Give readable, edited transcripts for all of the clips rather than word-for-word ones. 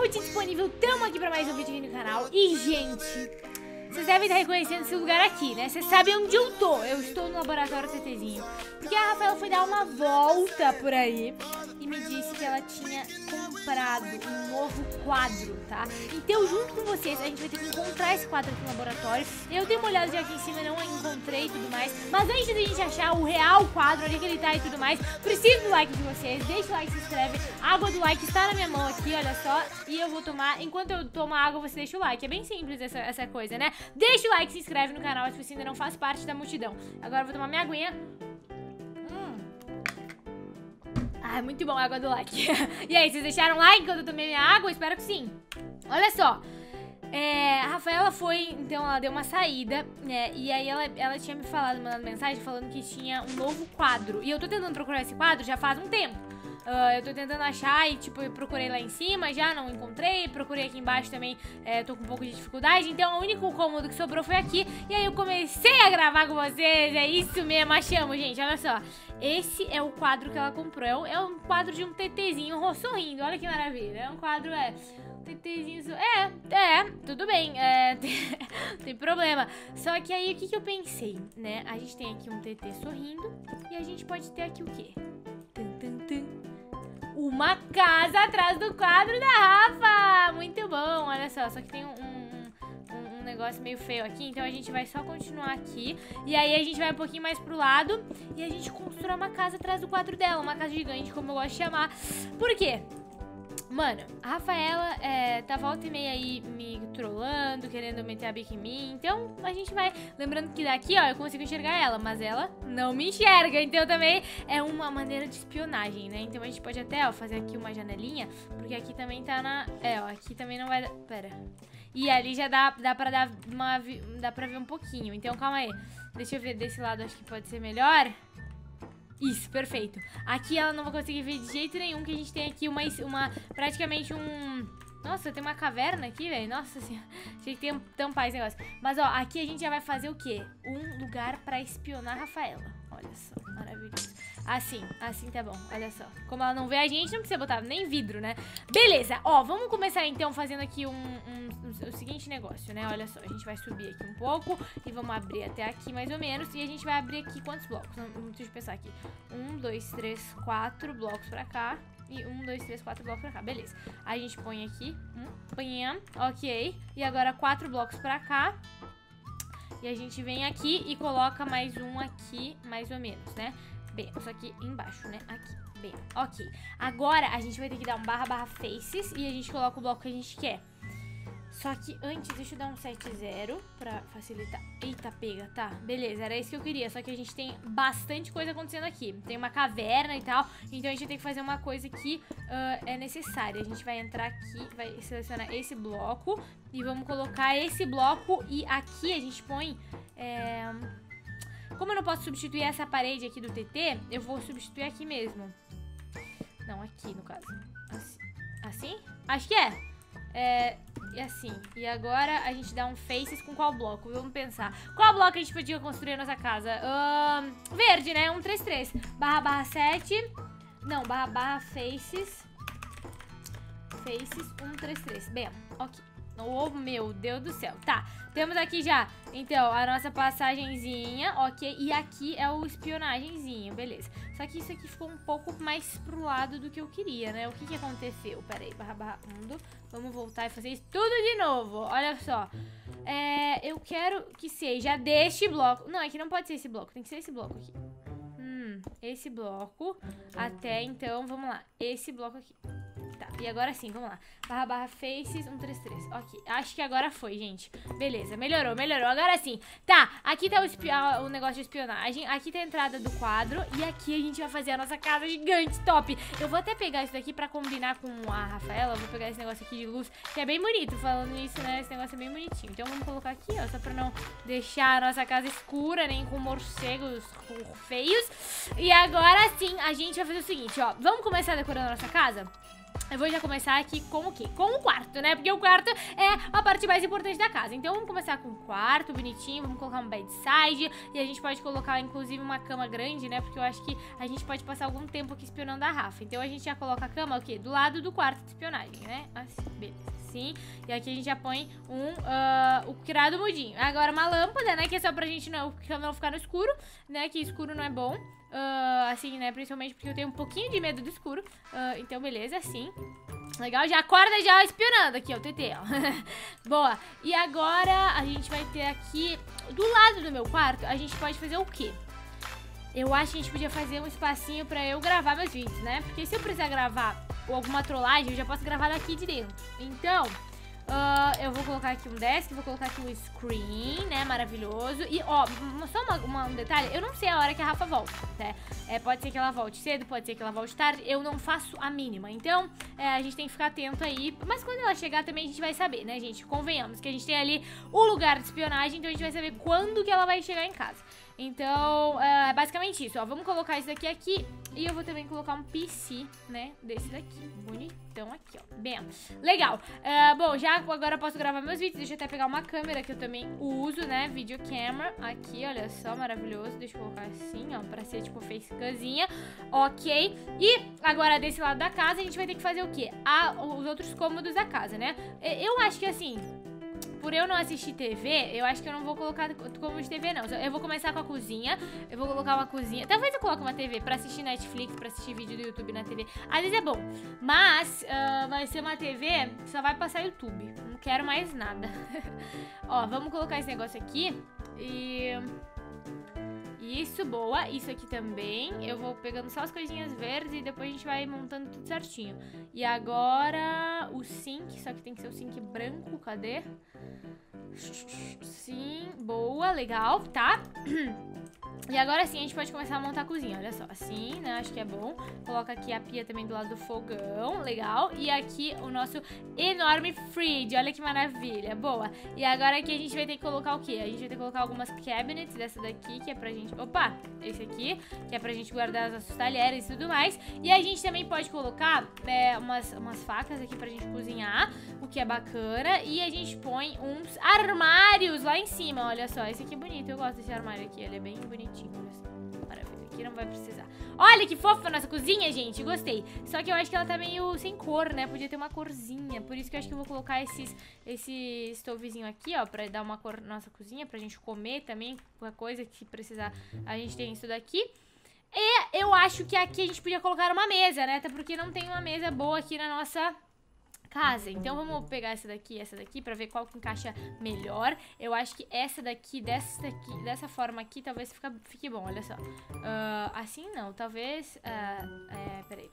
noite disponível, tamo aqui pra mais um vídeo aqui no canal. E, gente, vocês devem estar reconhecendo esse lugar aqui, né? Vocês sabem onde eu tô. Eu estou no laboratório TTzinho. Porque a Rafaela foi dar uma volta por aí e me disse que ela tinha comprado um novo quadro, tá? Então, junto com vocês, a gente vai ter que encontrar esse quadro aqui no laboratório. Eu dei uma olhada já aqui em cima, não encontrei e tudo mais. Mas antes da gente achar o real quadro, onde é que ele tá e tudo mais, preciso do like de vocês. Deixa o like, se inscreve. A água do like está na minha mão aqui, olha só. E eu vou tomar, enquanto eu tomo a água, você deixa o like. É bem simples essa coisa, né? Deixa o like, se inscreve no canal se você ainda não faz parte da multidão. Agora eu vou tomar minha aguinha. Ah, muito bom a água do like. E aí, vocês deixaram like quando eu tomei minha água? Espero que sim. Olha só. A Rafaela foi, então ela deu uma saída, né? E aí ela tinha me mandado mensagem falando que tinha um novo quadro. E eu tô tentando procurar esse quadro já faz um tempo. Eu tô tentando achar e, tipo, eu procurei lá em cima, já não encontrei. Procurei aqui embaixo também, tô com um pouco de dificuldade. Então, o único cômodo que sobrou foi aqui. E aí eu comecei a gravar com vocês. É isso mesmo, achamos, gente. Olha só. Esse é o quadro que ela comprou. É um quadro de um TTzinho sorrindo. Olha que maravilha. É um quadro, TTzinho... tudo bem. Tem problema. Só que aí, o que eu pensei, né? A gente tem aqui um TT sorrindo. E a gente pode ter aqui o quê? Uma casa atrás do quadro da Rafa. Muito bom, olha só. Só que tem um negócio meio feio aqui. Então a gente vai só continuar aqui. E aí a gente vai um pouquinho mais pro lado. E a gente constrói uma casa atrás do quadro dela. Uma casa gigante, como eu gosto de chamar. Por quê? Mano, a Rafaela tá volta e meia aí me trollando, querendo meter a bica em mim. Então a gente vai, lembrando que daqui, ó, eu consigo enxergar ela, mas ela não me enxerga. Então também é uma maneira de espionagem, né? Então a gente pode até, ó, fazer aqui uma janelinha, porque aqui também tá na... ó, aqui também não vai dar... Pera. E ali já dá pra ver um pouquinho. Então calma aí. Deixa eu ver desse lado, acho que pode ser melhor. Isso, perfeito. Aqui ela não vai conseguir ver de jeito nenhum, que a gente tem aqui praticamente um... Nossa, tem uma caverna aqui, velho. Nossa senhora. Achei que tem tampar esse negócio. Mas, ó, aqui a gente já vai fazer o quê? Um lugar pra espionar a Rafaela. Olha só, maravilhoso. Assim tá bom, olha só. Como ela não vê a gente, não precisa botar nem vidro, né? Beleza, ó, vamos começar então fazendo aqui o seguinte negócio, né? Olha só, a gente vai subir aqui um pouco e vamos abrir até aqui mais ou menos. E a gente vai abrir aqui quantos blocos? Deixa eu pensar aqui. 1, 2, 3, 4 blocos pra cá. E 1, 2, 3, 4 blocos pra cá, beleza. A gente põe aqui, ok. E agora 4 blocos pra cá. E a gente vem aqui e coloca mais um aqui, mais ou menos, né? Bem, só que embaixo, né? Aqui, bem, ok. Agora a gente vai ter que dar um / faces e a gente coloca o bloco que a gente quer. Só que antes, deixa eu dar um 7-0 pra facilitar. Eita, pega, tá, beleza, era isso que eu queria. Só que a gente tem bastante coisa acontecendo aqui. Tem uma caverna e tal, então a gente tem que fazer uma coisa que é necessária. A gente vai entrar aqui, vai selecionar esse bloco e vamos colocar esse bloco. E aqui a gente põe... Como eu não posso substituir essa parede aqui do TT, eu vou substituir aqui mesmo. Não, aqui no caso. Assim? Acho que é. E assim. E agora a gente dá um faces com qual bloco? Vamos pensar. Qual bloco a gente podia construir a nossa casa? Verde, né? 133. / 7. Não, / faces. Faces 133. Bem, ok. Oh, meu Deus do céu. Tá, temos aqui já, então, a nossa passagenzinha, ok. E aqui é o espionagenzinho, beleza. Só que isso aqui ficou um pouco mais pro lado do que eu queria, né? O que aconteceu? Pera aí, / mundo. Vamos voltar e fazer isso tudo de novo. Olha só. Eu quero que seja deste bloco. Não, é que não pode ser esse bloco, tem que ser esse bloco aqui. Esse bloco. Até então, vamos lá. Esse bloco aqui. Tá, e agora sim, vamos lá. / faces 133. Ok, acho que agora foi, gente. Beleza, melhorou. Agora sim. Tá, aqui tá o negócio de espionagem. Aqui tá a entrada do quadro. E aqui a gente vai fazer a nossa casa gigante, top. Eu vou até pegar isso daqui pra combinar com a Rafaela. Vou pegar esse negócio aqui de luz, que é bem bonito. Falando isso, né, esse negócio é bem bonitinho. Então vamos colocar aqui, ó, só pra não deixar a nossa casa escura, nem com morcegos feios. E agora sim, a gente vai fazer o seguinte, ó. Vamos começar decorando a nossa casa? Eu vou já começar aqui com o quê? Com o quarto, né? Porque o quarto é a parte mais importante da casa. Então vamos começar com o quarto, bonitinho. Vamos colocar um bedside. E a gente pode colocar, inclusive, uma cama grande, né? Porque eu acho que a gente pode passar algum tempo aqui espionando a Rafa. Então a gente já coloca a cama, o quê? Do lado do quarto de espionagem, né? Assim, beleza. Assim. E aqui a gente já põe o criado mudinho. Agora uma lâmpada, né? Que é só pra gente não ficar no escuro, né? Que escuro não é bom. Assim, né, principalmente porque eu tenho um pouquinho de medo do escuro. Então, beleza, assim. Legal, já acorda já espionando aqui, ó, o TT, ó. Boa, e agora a gente vai ter aqui, do lado do meu quarto, a gente pode fazer o quê? Eu acho que a gente podia fazer um espacinho pra eu gravar meus vídeos, né? Porque se eu precisar gravar alguma trollagem, eu já posso gravar daqui de dentro. Então... eu vou colocar aqui um desk, vou colocar aqui um screen, né, maravilhoso. E, ó, só um detalhe, eu não sei a hora que a Rafa volta, né? Pode ser que ela volte cedo, pode ser que ela volte tarde, eu não faço a mínima. Então, a gente tem que ficar atento aí. Mas quando ela chegar também a gente vai saber, né, gente? Convenhamos que a gente tem ali o lugar de espionagem, então a gente vai saber quando que ela vai chegar em casa. Então, é basicamente isso, ó. Vamos colocar isso daqui aqui. E eu vou também colocar um PC, né, desse daqui. Bonitão aqui, ó. Bem, legal. Bom, já agora eu posso gravar meus vídeos. Deixa eu até pegar uma câmera que eu também uso, né, video camera. Aqui, olha só, maravilhoso. Deixa eu colocar assim, ó, pra ser tipo facecamzinha. Ok. E agora desse lado da casa a gente vai ter que fazer o quê? Os outros cômodos da casa, né? Eu acho que assim... Por eu não assistir TV, eu acho que eu não vou colocar como de TV, não. Eu vou começar com a cozinha. Eu vou colocar uma cozinha. Talvez eu coloque uma TV pra assistir Netflix, pra assistir vídeo do YouTube na TV. Às vezes é bom. Mas vai ser uma TV que só vai passar YouTube. Não quero mais nada. Ó, vamos colocar esse negócio aqui. Isso, boa. Isso aqui também. Eu vou pegando só as coisinhas verdes e depois a gente vai montando tudo certinho. E agora o sink, só que tem que ser o sink branco. Cadê? Sim, boa, legal, tá? E agora sim a gente pode começar a montar a cozinha, olha só, assim, né, acho que é bom. Coloca aqui a pia também do lado do fogão, legal. E aqui o nosso enorme fridge, olha que maravilha, boa. E agora aqui a gente vai ter que colocar o quê? A gente vai ter que colocar algumas cabinets dessa daqui, que é pra gente... Opa, esse aqui, que é pra gente guardar os nossos talheres e tudo mais. E a gente também pode colocar umas facas aqui pra gente cozinhar, o que é bacana. E a gente põe uns armários lá em cima, olha só, esse aqui é bonito, eu gosto desse armário aqui, ele é bem bonitinho. Olha só, maravilha, aqui não vai precisar. Olha que fofa a nossa cozinha, gente, gostei. Só que eu acho que ela tá meio sem cor, né, podia ter uma corzinha. Por isso que eu acho que eu vou colocar esse estovezinho aqui, ó, pra dar uma cor na nossa cozinha, pra gente comer também, qualquer coisa que precisar, a gente tem isso daqui. E eu acho que aqui a gente podia colocar uma mesa, né, até porque não tem uma mesa boa aqui na nossa... casa. Então vamos pegar essa daqui pra ver qual que encaixa melhor. Eu acho que essa daqui, dessa forma aqui, talvez fique bom, olha só. Assim não, talvez... Peraí.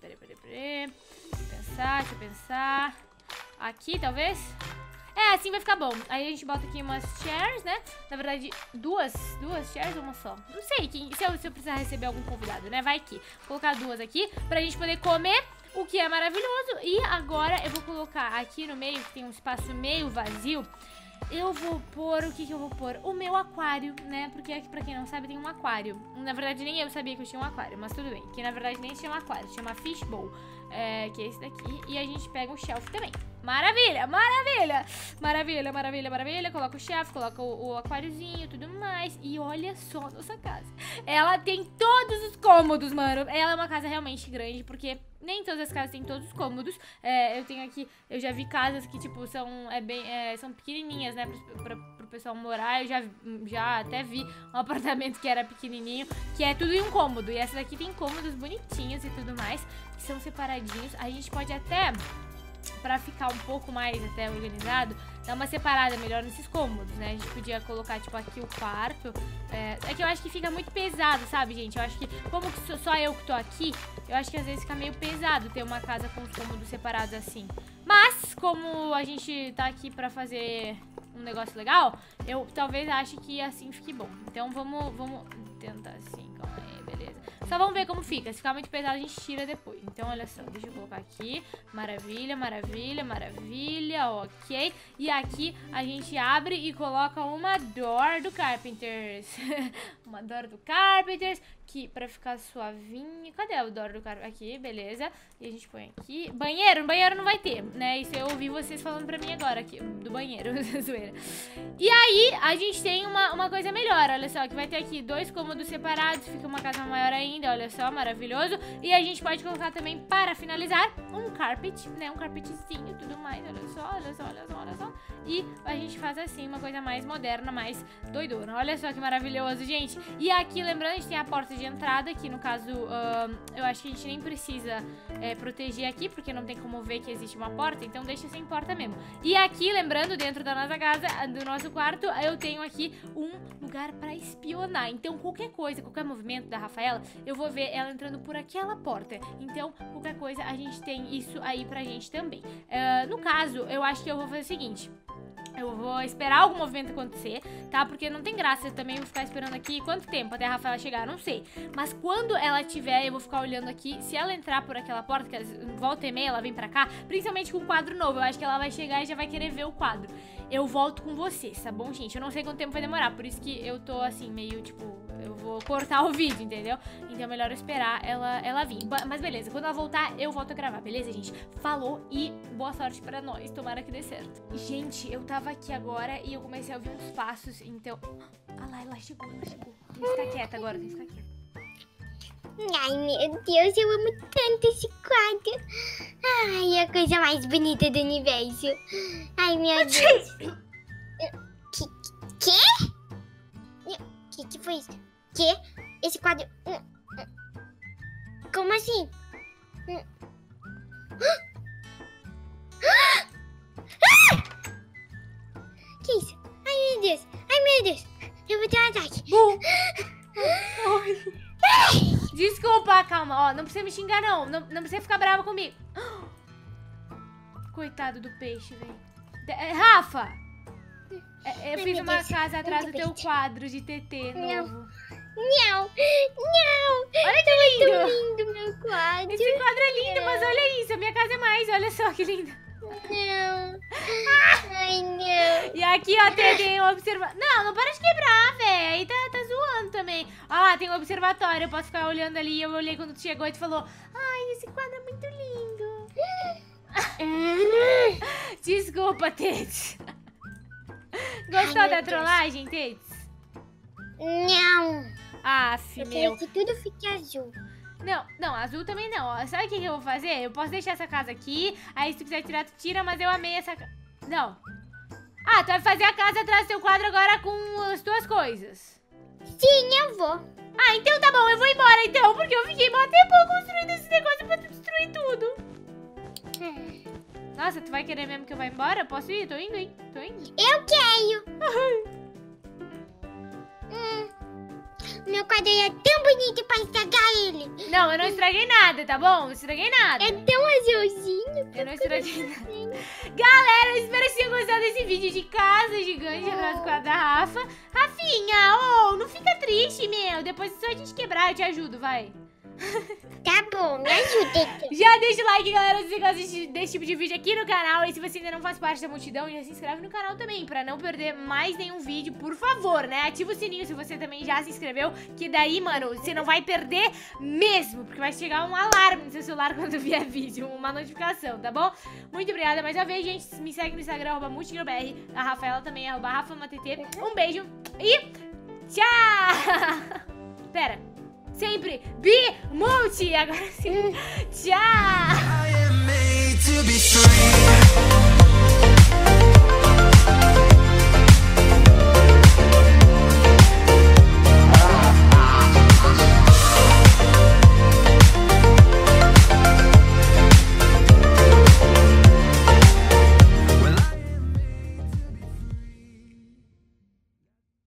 Deixa eu pensar. Aqui, talvez... assim vai ficar bom. Aí a gente bota aqui umas chairs, né? Na verdade, duas chairs ou uma só? Não sei, se eu precisar receber algum convidado, né? Vai aqui. Vou colocar duas aqui pra gente poder comer, o que é maravilhoso. E agora eu vou colocar aqui no meio, que tem um espaço meio vazio, eu vou pôr, o que eu vou pôr? O meu aquário, né? Porque aqui, pra quem não sabe, tem um aquário. Na verdade, nem eu sabia que eu tinha um aquário, mas tudo bem. Que na verdade nem se chama aquário, se chama fishbowl. Que é esse daqui. E a gente pega o shelf também. Maravilha, maravilha! Maravilha. Coloca o shelf, coloca o aquáriozinho, tudo mais. E olha só a nossa casa. Ela tem todos os cômodos, mano. Ela é uma casa realmente grande, porque nem todas as casas têm todos os cômodos. Eu tenho aqui, eu já vi casas que, tipo, são pequenininhas, né, pro pessoal morar. Eu já até vi um apartamento que era pequenininho, que é tudo em um cômodo. E essa daqui tem cômodos bonitinhos e tudo mais, que são separadinhos. A gente pode até... pra ficar um pouco mais até organizado, dar uma separada melhor nesses cômodos, né? A gente podia colocar, tipo, aqui o quarto. É que eu acho que fica muito pesado, sabe, gente? Eu acho que, como que só eu que tô aqui, eu acho que às vezes fica meio pesado ter uma casa com os cômodos separados assim. Mas, como a gente tá aqui pra fazer um negócio legal, eu talvez ache que assim fique bom. Então vamos tentar assim, calma aí, beleza. Só vamos ver como fica. Se ficar muito pesado, a gente tira depois. Então, olha só, deixa eu colocar aqui. Maravilha, ok. E aqui a gente abre e coloca uma door do Carpenters. uma Door do Carpenters, que pra ficar suavinho. Cadê o Door do Carpenters? Aqui, beleza. E a gente põe aqui. Banheiro, no banheiro não vai ter, né? Isso eu ouvi vocês falando pra mim agora aqui, do banheiro, zoeira. E aí, a gente tem uma coisa melhor, olha só, que vai ter aqui 2 cômodos separados, fica uma casa maior ainda, olha só, maravilhoso. E a gente pode colocar também, para finalizar, um carpet, né? Um carpetzinho e tudo mais, olha só, olha só, olha só, olha só. E a gente faz assim, uma coisa mais moderna, mais doidona. Olha só que maravilhoso, gente. E aqui, lembrando, a gente tem a porta de entrada, que no caso, eu acho que a gente nem precisa proteger aqui, porque não tem como ver que existe uma porta, então deixa sem porta mesmo. E aqui, lembrando, dentro da nossa casa, do nosso quarto, eu tenho aqui um lugar pra espionar. Então, qualquer coisa, qualquer movimento da Rafaela, eu vou ver ela entrando por aquela porta. Então, qualquer coisa, a gente tem isso aí pra gente também. No caso, eu acho que eu vou fazer o seguinte. Eu vou esperar algum movimento acontecer, tá? Porque não tem graça, eu também vou ficar esperando aqui. Quanto tempo até a Rafaela chegar? Não sei. Mas quando ela tiver, eu vou ficar olhando aqui. Se ela entrar por aquela porta, que volta e meia ela vem pra cá, principalmente com um quadro novo, eu acho que ela vai chegar e já vai querer ver o quadro. Eu volto com vocês, tá bom, gente? Eu não sei quanto tempo vai demorar, por isso que eu tô assim, meio tipo... Eu vou cortar o vídeo, entendeu? Então é melhor eu esperar ela vir. Mas beleza, quando ela voltar, eu volto a gravar, beleza, gente? Falou e boa sorte pra nós. Tomara que dê certo. Gente, eu tava aqui agora e eu comecei a ouvir uns passos, então... Ah lá, ela chegou, ela chegou. Tem que ficar quieta agora, tem que ficar quieta. Ai, meu Deus, eu amo tanto esse quadro. Ai, é a coisa mais bonita do universo. Ai, meu Deus. Que foi isso? Que? Esse quadro... Como assim? Que isso? Ai, meu Deus. Ai, meu Deus. Eu vou ter um ataque. Desculpa, calma. Ó, não precisa me xingar, não. Não precisa ficar brava comigo. Coitado do peixe, velho. Rafa! Eu fiz uma casa atrás do teu quadro de TT novo. Não! Olha que lindo! Muito lindo meu quadro. Esse quadro é lindo, mas olha isso. A minha casa é mais. Olha só que lindo. Não. Ai, não. E aqui, ó, tem um observatório. Não para de quebrar, velho. Aí tá zoando também. Ó lá, tem um observatório. Eu posso ficar olhando ali. Eu olhei quando tu chegou e tu falou: ai, esse quadro é muito lindo. Desculpa, Tete. Gostou da trollagem, Tete? Não. Ah, Eu meu. quero que tudo fique azul. Não, azul também não. Ó, sabe o que eu vou fazer? Eu posso deixar essa casa aqui. Aí se tu quiser tirar, tu tira, mas eu amei essa casa. Não. Ah, tu vai fazer a casa atrás do teu quadro agora com as tuas coisas. Sim, eu vou. Ah, então tá bom, eu vou embora então. Porque eu fiquei mó tempo construindo esse negócio pra tu destruir tudo. Nossa, tu vai querer mesmo que eu vá embora? Eu posso ir? Tô indo, hein? Tô indo. Eu quero. Meu quadro é tão bonito pra estragar ele. Não, eu não estraguei nada, tá bom? Não estraguei nada. É tão azulzinho. Eu não estraguei nada. Galera, eu espero que vocês tenham gostado desse vídeo de casa gigante atrás do quadro da Rafa. Rafinha, não fica triste, meu. Depois é só a gente quebrar, eu te ajudo, vai. Tá bom, me ajuda. Já deixa o like, galera, se você gosta desse tipo de vídeo aqui no canal. E se você ainda não faz parte da multidão, já se inscreve no canal também, pra não perder mais nenhum vídeo, por favor, né? Ativa o sininho se você também já se inscreveu, que daí, mano, você não vai perder mesmo, porque vai chegar um alarme no seu celular quando vier vídeo, uma notificação, tá bom? Muito obrigada mais uma vez, gente. Me segue no Instagram, @multigrobr. A Rafaela também, @RafaMatt. Um beijo e tchau! Pera. Sempre Multi! Agora sim. Tchau!